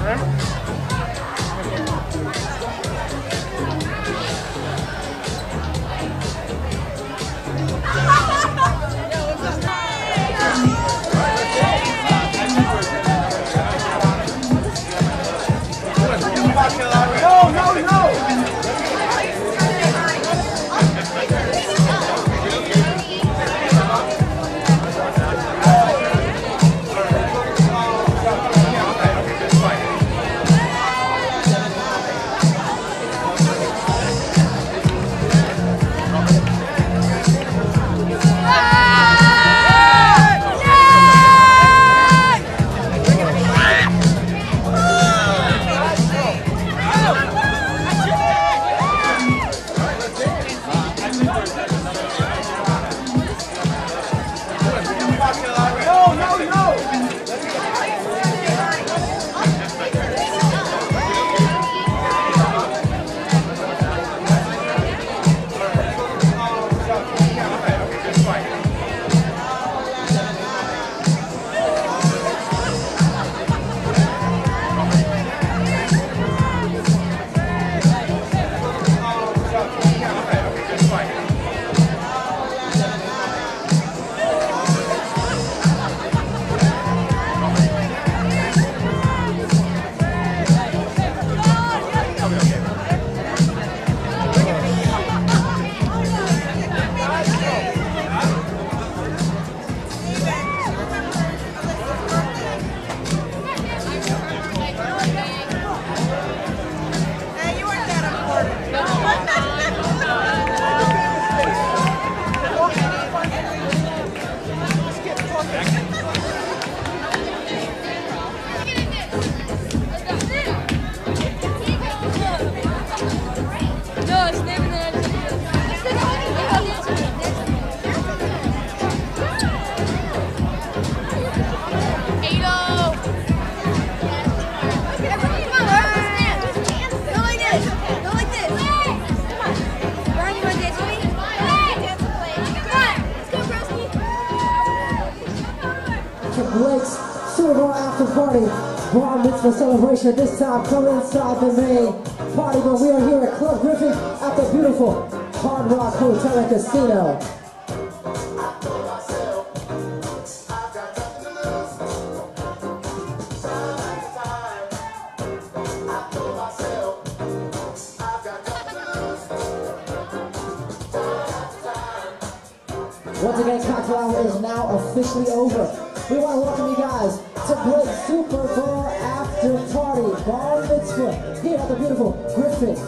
Blake's Super Bowl after party, bar mitzvah celebration. This time, come inside the main party, but we are here at Club Griffin at the beautiful Hard Rock Hotel and Casino. Once again, cocktail hour is now officially over. We want to welcome you guys to Blake's Super Bowl after party, bar mitzvah, here at the beautiful Griffin.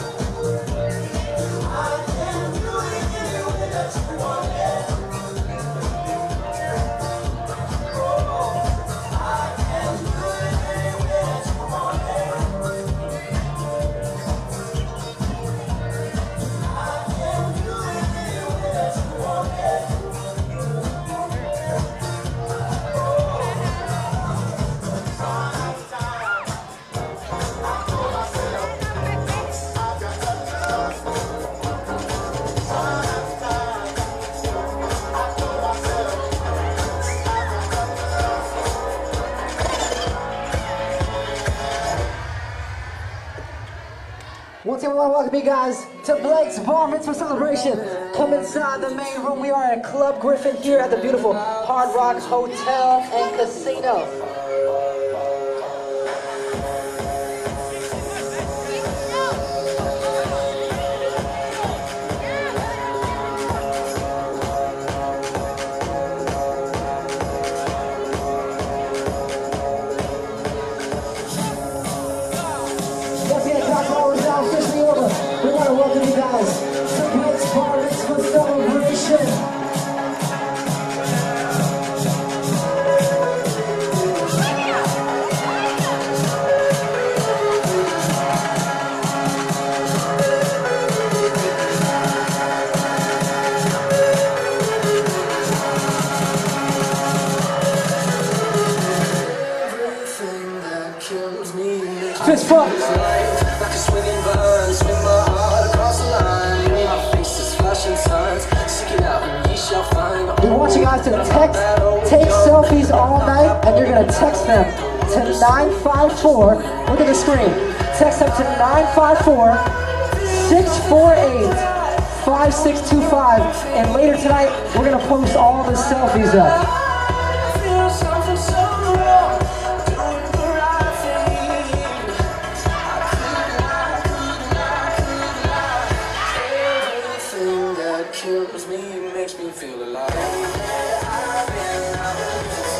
Once again, we want to welcome you guys to Blake's Bar Mitzvah celebration. Come inside the main room. We are at Club Griffin here at the beautiful Hard Rock Hotel and Casino. We want to welcome you guys to Blake's Bar Mitzvah celebration. Fist bump. We want you guys to text, take selfies all night, and you're gonna text them to 954. Look at the screen. Text them to 954-648-5625. And later tonight, we're gonna post all the selfies up. Kills me, makes me feel alive.